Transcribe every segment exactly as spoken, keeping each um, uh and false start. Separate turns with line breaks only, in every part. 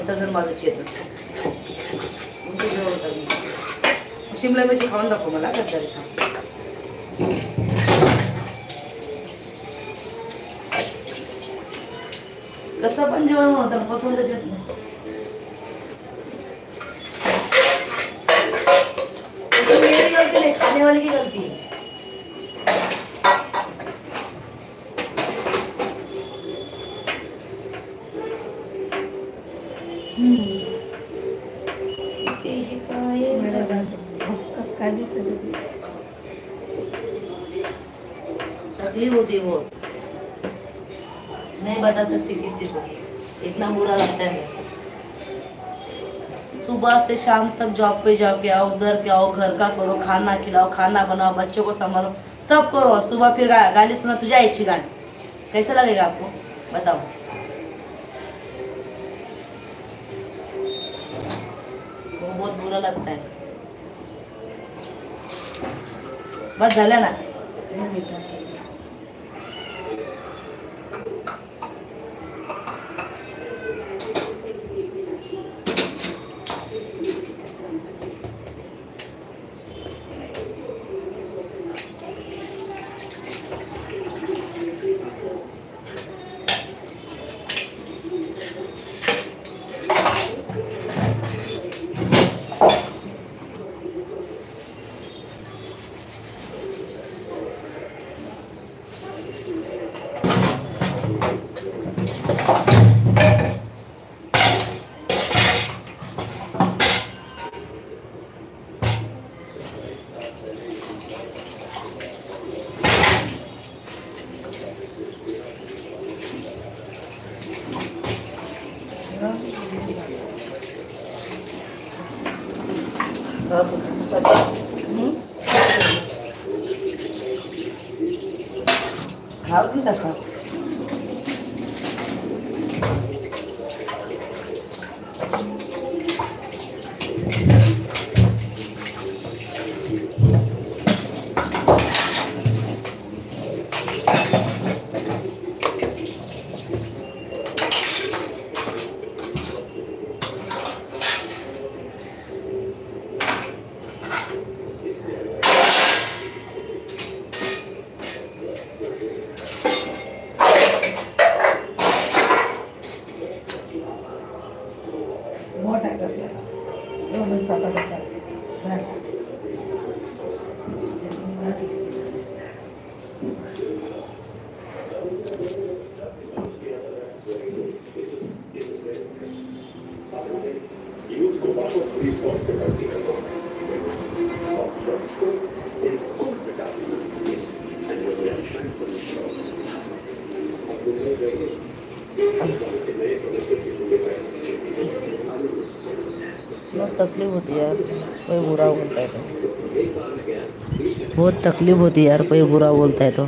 जण माझं चेतन तुमच्या जवळ होता मी. शिमला मिरची खाऊन दाखव मला कधी सांग. कसं पण जेवण होतं पसंतच येत नाही. मेरी गलती नहीं, खाने वाले की गलती है. तकलीफ होती वो नहीं बता सकती किसी को, इतना बुरा लगता है. सुबह से शाम तक जॉब पे जाओ के आओ, उधर के आओ, घर का करो, खाना खिलाओ, खाना बनाओ, बच्चों को संभालो, सब करो. सुबह फिर गा, गाली सुना तुझे आईची गाली. कैसा लगेगा आपको बताओ. वो बहुत बुरा लगता है. बस झालं ना. खाओगी का सास. मोठा कर दिया एवढं चपाती करायची. बहुत तकलीफ होती है यार कोई बुरा बोलता है तो. बहुत तकलीफ होती है यार कोई बुरा बोलता है तो.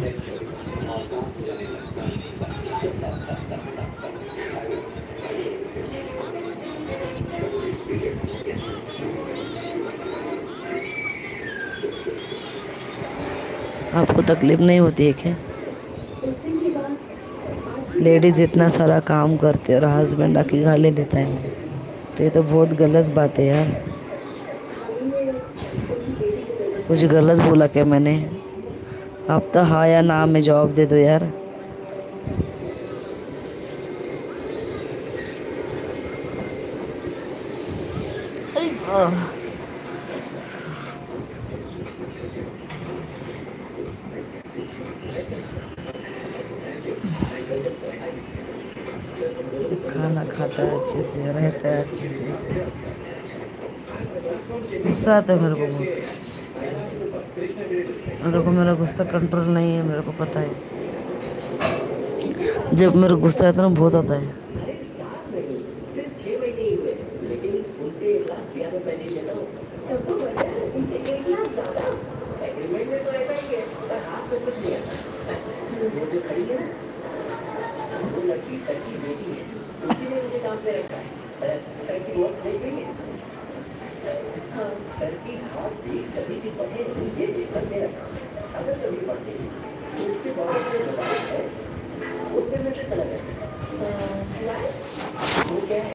आपको तकलीफ नहीं होती है क्या? लेडीज इतना सारा काम करते और हस्बैंड आके गाली देता है तो ये तो बहुत गलत बात है यार. कुछ गलत बोला क्या मैंने? आप तो हाँ या ना में जवाब दे दो यार. खाना खाता है अच्छे से, रहता है अच्छे से. गुस्सा आता है मेरे को बहुत. मेरे को मेरा गुस्सा कंट्रोल नहीं है, मेरे को पता है. जब मेरा गुस्सा आता है ना बहुत आता है.
सर की हाथ भी कभी भी बढ़े ये देखकर मेरा काम अगर कभी बढ़े तो उसके बाद जो दबाव है उसमें में से चला जाए. वो क्या है